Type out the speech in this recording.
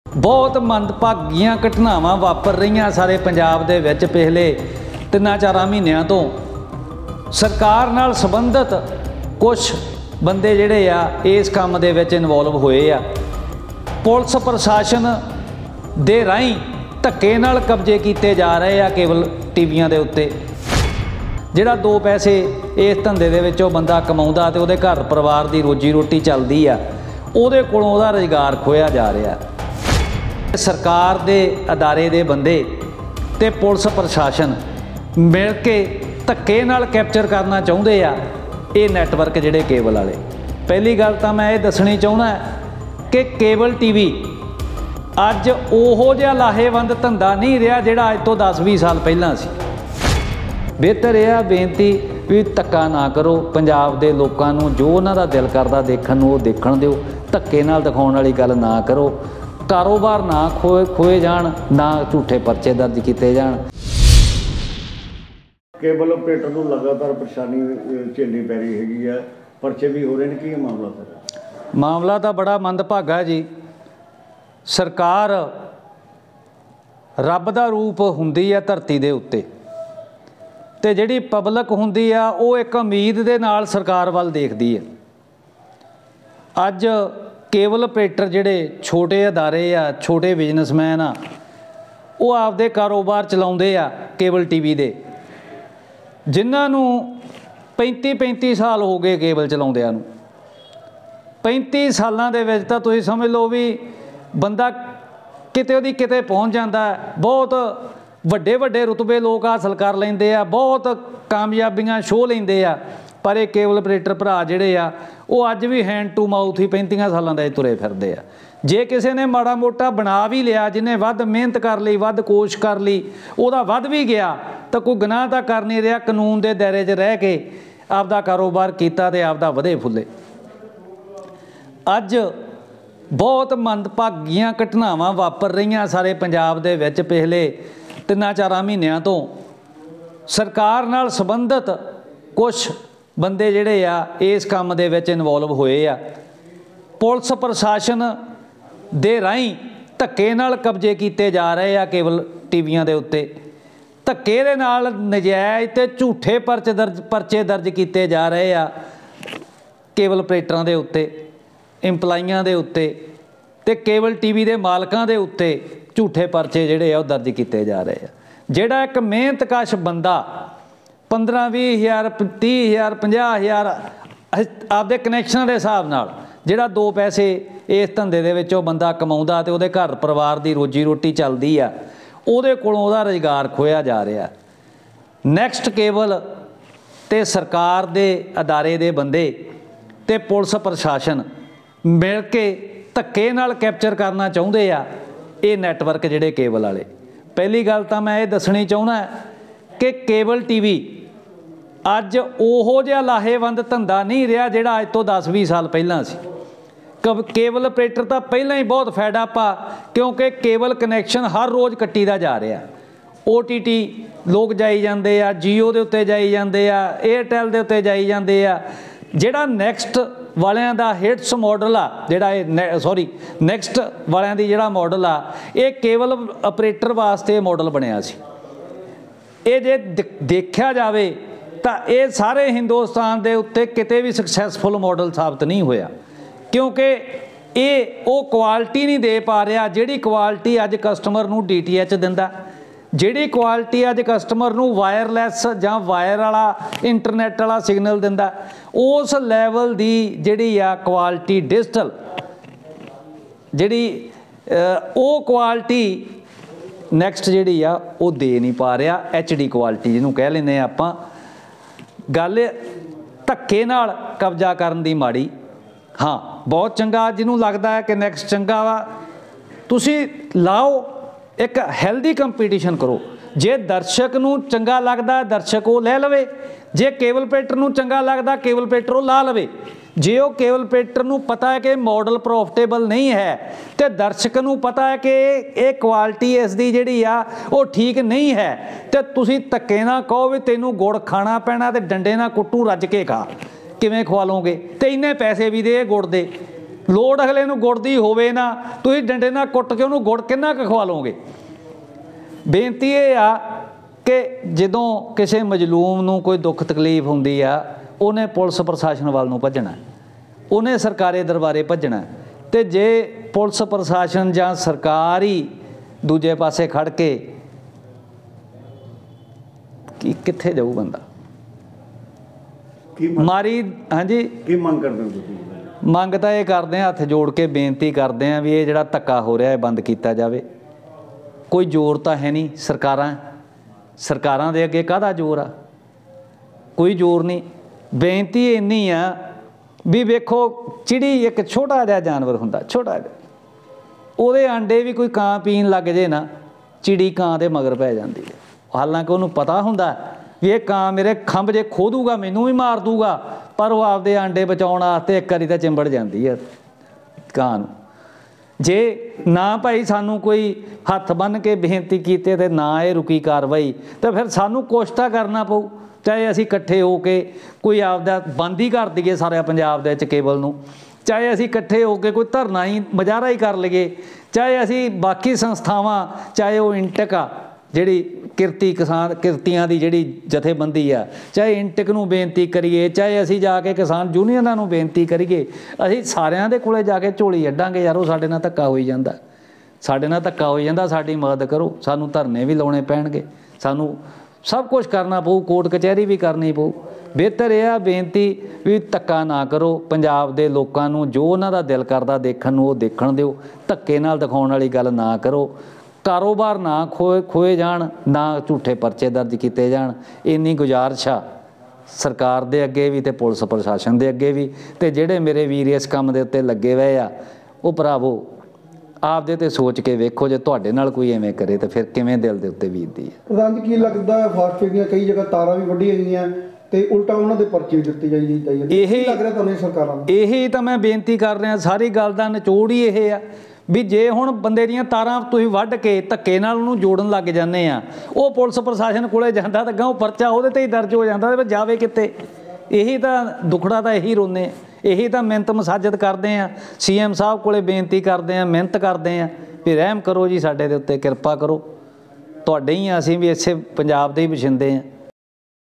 बहुत मंदभागीਆਂ घटनावां वापर रहीਆਂ सारे पंजाब दे विच पिछले 3-4 महीनों तो सरकार नाल संबंधित कुछ बंदे जिहड़े आ इस काम दे विच इनवॉल्व होए आ। पुलिस प्रशासन दे राहीं धक्के नाल कब्जे कीते जा रहे आ केबल टीवियां दे उत्ते। जिहड़ा 2 पैसे इस धंधे दे विचों बंदा कमाउंदा ते उहदे घर परिवार दी रोजी रोटी चलदी आ, उहदे कोलों उहदा रोजगार खोया जा रहा। सरकार दे अदारे दे बंदे ते पुलिस प्रशासन मिल के धक्के नाल कैप्चर करना चाहुंदे आ ये नैटवर्क जिहड़े केबल वाले। पहली गल तां मैं ये दसणी चाहुंदा कि केबल टीवी अज उहो जिहा लाहेवंद धंधा नहीं रहा जिहड़ा अज तो 10-20 साल पहलां सी। बेहतर यह बेनती भी धक्का ना करो, पंजाब दे लोकां नूं जो उन्हां दा दिल करदा देखण नूं ओह देखण दिओ, धक्के नाल दिखाउण वाली गल ना करो। कारोबार ना खोए जाण, ना झूठे परचे दर्ज किए जाण। केबल ऑपरेटर को लगातार परेशानी झेलनी पै रही हैगी है, परचे भी हो रहे हैं, की मामला सर? मामला तो बड़ा मंदभागा जी। सरकार रब दा रूप हुंदी है धरती दे उत्ते, ते जिहड़ी पब्लिक हुंदी आ वो एक उम्मीद दे नाल सरकार वल देखदी है। अज केबल ऑपरेटर जिहड़े छोटे अदारे आ, छोटे बिजनेसमैन आ, वो आपदे कारोबार चलाउंदे आ केबल टीवी दे, जिन्हां नूं 35 साल हो गए केबल चलाउंदिਆਂ नूं। 35 सालां दे विच तां तुसीं समझ लो भी बंदा किते उहदी किते पहुंच जांदा है। बहुत ਵੱਡੇ ਵੱਡੇ रुतबे लोग हासिल कर लेंदे आ, बहुत कामयाबियां शो लेंदे आ, पर ये केबल ऑपरेटर भरा जिहड़े आ वो अज भी हैंड टू माउथ ही 35 सालां दे तुरे फिरदे आ। जे किसी ने माड़ा मोटा बना भी लिया, जिन्हें वध मेहनत कर ली, वध कोशिश कर ली, उहदा वध भी गया तो कोई गुनाह तां कर नहीं रहा, कानून के दायरे च रह के आपदा कारोबार कीता ते आपदा वधे फुले। अज बहुत मंदभागीਆਂ घटनावां वापर रहीਆਂ सारे पंजाब दे विच पिछले 3-4 महीनों तो सरकार नाल संबंधित कुछ बंदे जिहड़े आ इस काम दे विच इनवॉल्व होए आ। पुलिस प्रशासन दे राहीं धक्के नाल कब्जे कीते जा रहे आ केबल टीवियां दे उत्ते। धक्के दे नाल नजायज़ ते झूठे परचे दर्ज किए जा रहे आ केबल ऑपरेटरां दे उत्ते, इंपलाइयां दे उत्ते ते केबल टीवी दे मालकां दे उत्ते झूठे परचे जिहड़े आ दर्ज किए जा रहे हैं। जिहड़ा एक मेहनतकश बंदा 15-20 हज़ार 30 हज़ार 50 हज़ार आपदे कनैक्शन के हिसाब नाल जिहड़ा 2 पैसे इस धंधे दे विचों बंदा कमाउंदा ते उहदे घर परिवार की रोजी रोटी चलदी आ, उहदे कोलों उहदा रोजगार खोया जा रहा। नैक्सट केबल ते सरकार दे अदारे दे बंदे ते पुलिस प्रशासन मिल के धक्के नाल कैप्चर करना चाहुंदे आ ये नैटवर्क जिहड़े केबल वाले। पहली गल तां मैं ये दसणी चाहुंदा कि केबल टीवी अज उहो जिहा लाहेवंद धंधा नहीं रहा जिहड़ा अज तो 10-20 साल पहलां सी। केबल ऑपरेटर तां पहलां ही बहुत फैडअप आ, क्योंकि केबल कनैक्शन हर रोज़ कट्टीदा जा रहा। OTT लोग जाई जांदे आ, जियो दे उत्ते जाई जांदे आ, एयरटैल दे उत्ते जाई जांदे आ। जिहड़ा नैक्सट वालियां दा हिट्स मॉडल आ, जिहड़ा नैक्सट वालियां दी जिहड़ा मॉडल आ, ये केबल ऑपरेटर वास्ते मॉडल बनिया सी। ये जे देखा जाए तो ये सारे हिंदुस्तान दे उत्ते किते भी सक्सैसफुल मॉडल साबित नहीं होया, क्योंकि ये वो क्वालिटी नहीं दे पा रहा जिहड़ी क्वालिटी अज कस्टमर नूं DTH दिंदा, जिहड़ी क्वालिटी अज कस्टमर नूं वायरलैस जां वायर वाला इंटरनैट वाला सिग्नल दिंदा, उस लैवल दी जिहड़ी आ क्वालिटी डिजिटल जिहड़ी वो क्वालिटी नैक्सट जिहड़ी आ वो दे नहीं पा रहा। HD क्वालिटी जिहनूं कह लैंदे आपां। गल धक्के नाल कब्जा करन दी माड़ी। हाँ, बहुत चंगा जिन्हों लगता है कि नैक्सट चंगा वा, तुसी लाओ, एक हैल्दी कंपीटिशन करो। जे दर्शक नूं चंगा लगता दर्शक वो लै लवे, जे केबल ऑपरेटर नूं चंगा लगता केबल ऑपरेटर वो ला लवे। जे वो केबल ऑपरेटर नूं पता है कि मॉडल प्रॉफिटेबल नहीं है तो दर्शक नूं पता है कि ये क्वालिटी इसकी जिहड़ी आ वो ठीक नहीं है, तो तुसीं धक्के ना कहो भी तैनूं गुड़ खाना पैना ते डंडे नाल कुट्टू रज के खा, किवें खवा लोगे, तो इन्ने पैसे भी दे गुड़ दे। ਲੋੜ ਅਗਲੇ ਨੂੰ ਗੁੜ ਦੀ ਹੋਵੇ ਨਾ, ਤੁਸੀਂ ਡੰਡੇ ਨਾਲ ਕੁੱਟ ਕੇ ਉਹਨੂੰ ਗੁੜ ਕਿੰਨਾ ਕੁ ਖਵਾ ਲਓਗੇ। ਬੇਨਤੀ ਇਹ ਆ ਕਿ ਜਦੋਂ ਕਿਸੇ ਮਜ਼ਲੂਮ ਨੂੰ ਕੋਈ ਦੁੱਖ ਤਕਲੀਫ ਹੁੰਦੀ ਆ, ਉਹਨੇ ਪੁਲਿਸ ਪ੍ਰਸ਼ਾਸਨ ਵੱਲ ਨੂੰ ਭੱਜਣਾ, ਉਹਨੇ ਸਰਕਾਰੀ ਦਰਬਾਰੇ ਭੱਜਣਾ। ਅਤੇ ਜੇ ਪੁਲਿਸ ਪ੍ਰਸ਼ਾਸਨ ਜਾਂ ਸਰਕਾਰ ਹੀ ਦੂਜੇ ਪਾਸੇ ਖੜ੍ਹ ਕੇ ਕਿੱਥੇ ਜਾਊ ਬੰਦਾ। ਮਾਰੀ ਹਾਂਜੀ ਕੀ ਮੰਗ ਕਰਦੇ ਹੋ ਤੁਸੀਂ? ਮੰਗ ਤਾਂ ਇਹ ਕਰਦੇ ਹਾਂ, ਹੱਥ ਜੋੜ ਕੇ ਬੇਨਤੀ ਕਰਦੇ ਹਾਂ ਵੀ ਇਹ ਜਿਹੜਾ ਧੱਕਾ ਹੋ ਰਿਹਾ ਇਹ ਬੰਦ ਕੀਤਾ ਜਾਵੇ। ਕੋਈ ਜ਼ੋਰ ਤਾਂ ਹੈ ਨਹੀਂ, ਸਰਕਾਰਾਂ ਦੇ ਅੱਗੇ ਕਾਹਦਾ ਜ਼ੋਰ ਆ, ਕੋਈ ਜ਼ੋਰ ਨਹੀਂ। ਬੇਨਤੀ ਇੰਨੀ ਆ ਵੀ ਵੇਖੋ, ਚਿੜੀ ਇੱਕ ਛੋਟਾ ਜਿਹਾ ਜਾਨਵਰ ਹੁੰਦਾ, ਛੋਟਾ ਜਿਹਾ, ਉਹਦੇ ਆਂਡੇ ਵੀ ਕੋਈ ਕਾਂ ਪੀਣ ਲੱਗ ਜੇ ਨਾ, ਚਿੜੀ ਕਾਂ ਦੇ ਮਗਰ ਪੈ ਜਾਂਦੀ ਹੈ। ਹਾਲਾਂਕਿ ਉਹਨੂੰ ਪਤਾ ਹੁੰਦਾ ਵੀ ਇਹ ਕਾਂ ਮੇਰੇ ਖੰਭ ਜੇ ਖੋਹ ਦੂਗਾ ਮੈਨੂੰ ਵੀ ਮਾਰ ਦੂਗਾ, ਪਰ ਉਹ ਆਪਦੇ ਆਂਡੇ ਬਚਾਉਣ ਵਾਸਤੇ ਇੱਕ ਵਾਰੀ ਤਾਂ ਚਿੰਬੜ ਜਾਂਦੀ ਹੈ ਕਾਂ ਨੂੰ। ਜੇ ਨਾ ਭਾਈ ਸਾਨੂੰ ਕੋਈ ਹੱਥ ਬੰਨ੍ਹ ਕੇ ਬੇਨਤੀ ਕੀਤੇ ਅਤੇ ਨਾ ਇਹ ਰੁਕੀ ਕਾਰਵਾਈ, ਤਾਂ ਫਿਰ ਸਾਨੂੰ ਕੁਛ ਤਾਂ ਕਰਨਾ ਪਊ। ਚਾਹੇ ਅਸੀਂ ਇਕੱਠੇ ਹੋ ਕੇ ਕੋਈ ਆਪਦਾ ਬੰਦ ਹੀ ਕਰ ਦਈਏ ਸਾਰੇ ਪੰਜਾਬ ਦੇ ਵਿੱਚ ਕੇਬਲ ਨੂੰ, ਚਾਹੇ ਅਸੀਂ ਇਕੱਠੇ ਹੋ ਕੇ ਕੋਈ ਧਰਨਾ ਹੀ ਮੁਜ਼ਾਹਰਾ ਹੀ ਕਰ ਲਈਏ, ਚਾਹੇ ਅਸੀਂ ਬਾਕੀ ਸੰਸਥਾਵਾਂ, ਚਾਹੇ ਉਹ ਇੰਟਕ ਆ ਜਿਹੜੀ ਕਿਰਤੀਆਂ ਦੀ ਜਿਹੜੀ ਜਥੇਬੰਦੀ ਆ, ਚਾਹੇ ਇੰਟਕ ਨੂੰ ਬੇਨਤੀ ਕਰੀਏ, ਚਾਹੇ ਅਸੀਂ ਜਾ ਕੇ ਕਿਸਾਨ ਯੂਨੀਅਨਾਂ ਨੂੰ ਬੇਨਤੀ ਕਰੀਏ, ਅਸੀਂ ਸਾਰਿਆਂ ਦੇ ਕੋਲੇ ਜਾ ਕੇ ਝੋਲੀ ਅੱਡਾਂਗੇ। ਯਾਰ ਉਹ ਸਾਡੇ ਨਾਲ ਧੱਕਾ ਹੋਈ ਜਾਂਦਾ, ਸਾਡੀ ਮਦਦ ਕਰੋ। ਸਾਨੂੰ ਧਰਨੇ ਵੀ ਲਾਉਣੇ ਪੈਣਗੇ, ਸਾਨੂੰ ਸਭ ਕੁਛ ਕਰਨਾ ਪਊ, ਕੋਰਟ ਕਚਹਿਰੀ ਵੀ ਕਰਨੀ ਪਊ। ਬਿਹਤਰ ਇਹ ਆ ਬੇਨਤੀ ਵੀ ਧੱਕਾ ਨਾ ਕਰੋ, ਪੰਜਾਬ ਦੇ ਲੋਕਾਂ ਨੂੰ ਜੋ ਉਹਨਾਂ ਦਾ ਦਿਲ ਕਰਦਾ ਦੇਖਣ ਨੂੰ ਉਹ ਦੇਖਣ ਦਿਓ, ਧੱਕੇ ਨਾਲ ਦਿਖਾਉਣ ਵਾਲੀ ਗੱਲ ਨਾ ਕਰੋ। ਕਾਰੋਬਾਰ ਨਾ ਖੋਏ ਜਾਣ, ਨਾ ਝੂਠੇ ਪਰਚੇ ਦਰਜ ਕੀਤੇ ਜਾਣ। ਇੰਨੀ ਗੁਜ਼ਾਰਿਸ਼ ਆ ਸਰਕਾਰ ਦੇ ਅੱਗੇ ਵੀ ਅਤੇ ਪੁਲਿਸ ਪ੍ਰਸ਼ਾਸਨ ਦੇ ਅੱਗੇ ਵੀ। ਅਤੇ ਜਿਹੜੇ ਮੇਰੇ ਵੀਰ ਇਸ ਕੰਮ ਦੇ ਉੱਤੇ ਲੱਗੇ ਹੋਏ ਆ, ਉਹ ਭਰਾਵੋ ਆਪਦੇ 'ਤੇ ਸੋਚ ਕੇ ਵੇਖੋ, ਜੇ ਤੁਹਾਡੇ ਨਾਲ ਕੋਈ ਐਵੇਂ ਕਰੇ ਤਾਂ ਫਿਰ ਕਿਵੇਂ ਦਿਲ ਦੇ ਉੱਤੇ ਬੀਤਦੀ ਹੈ। ਪ੍ਰਧਾਨ ਜੀ, ਕੀ ਲੱਗਦਾ ਫਾਸਟਵੇਅ ਦੀਆਂ ਕਈ ਜਗ੍ਹਾ ਤਾਰਾਂ ਵੀ ਵੱਢੀਆਂ ਗਈਆਂ ਅਤੇ ਉਲਟਾ ਉਹਨਾਂ ਦੇ ਪਰਚੇ ਵੀ ਦਿੱਤੇ ਇਹੀ ਲੱਗ ਰਿਹਾ ਤੁਹਾਨੂੰ ਸਰਕਾਰਾਂ ਨੂੰ? ਇਹੀ ਤਾਂ ਮੈਂ ਬੇਨਤੀ ਕਰ ਰਿਹਾ। ਸਾਰੀ ਗੱਲ ਦਾ ਨਿਚੋੜ ਹੀ ਇਹ ਆ ਵੀ ਜੇ ਹੁਣ ਬੰਦੇ ਦੀਆਂ ਤਾਰਾਂ ਤੁਸੀਂ ਵੱਢ ਕੇ ਧੱਕੇ ਨਾਲ ਉਹਨੂੰ ਜੋੜਨ ਲੱਗ ਜਾਂਦੇ ਆ, ਉਹ ਪੁਲਿਸ ਪ੍ਰਸ਼ਾਸਨ ਕੋਲੇ ਜਾਂਦਾ ਤਾਂ ਅੱਗੋਂ ਪਰਚਾ ਉਹਦੇ 'ਤੇ ਹੀ ਦਰਜ ਹੋ ਜਾਂਦਾ, ਤੇ ਜਾਵੇ ਕਿੱਥੇ? ਇਹੀ ਤਾਂ ਦੁੱਖੜਾ ਤਾਂ ਇਹੀ ਰੋਂਦੇ ਆ, ਇਹੀ ਤਾਂ ਮਿਹਨਤ ਮਸਾਜਦ ਕਰਦੇ ਆ, CM ਸਾਹਿਬ ਕੋਲੇ ਬੇਨਤੀ ਕਰਦੇ ਆ, ਮਿਹਨਤ ਕਰਦੇ ਆ ਵੀ ਰਹਿਮ ਕਰੋ ਜੀ ਸਾਡੇ ਦੇ ਉੱਤੇ, ਕਿਰਪਾ ਕਰੋ। ਤੁਹਾਡੇ ਹੀ ਆ, ਅਸੀਂ ਵੀ ਇਸੇ ਪੰਜਾਬ ਦੇ ਹੀ ਵਸਿੰਦੇ ਹਾਂ।